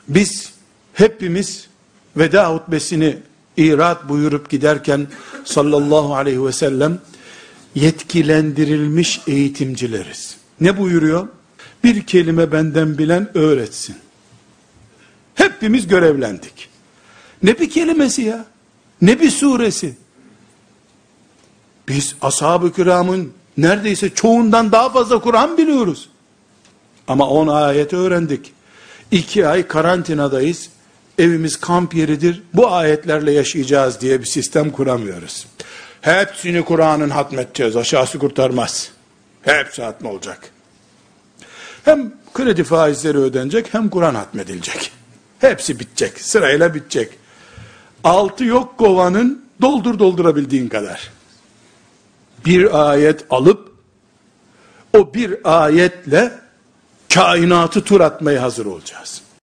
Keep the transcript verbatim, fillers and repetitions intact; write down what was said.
Biz hepimiz veda hutbesini irat buyurup giderken sallallahu aleyhi ve sellem yetkilendirilmiş eğitimcileriz. Ne buyuruyor? Bir kelime benden bilen öğretsin. Hepimiz görevlendik. Ne bir kelimesi ya? Ne bir suresi? Biz ashab-ı kiramın neredeyse çoğundan daha fazla Kur'an biliyoruz. Ama on ayet öğrendik. İki ay karantinadayız. Evimiz kamp yeridir. Bu ayetlerle yaşayacağız diye bir sistem kuramıyoruz. Hepsini Kur'an'ın hatmedeceğiz. Aşağısı kurtarmaz. Hepsi hatm olacak. Hem kredi faizleri ödenecek, hem Kur'an hatmedilecek. Hepsi bitecek. Sırayla bitecek. Altı yok kovanın, doldur doldurabildiğin kadar. Bir ayet alıp o bir ayetle kainatı tur atmaya hazır olacağız.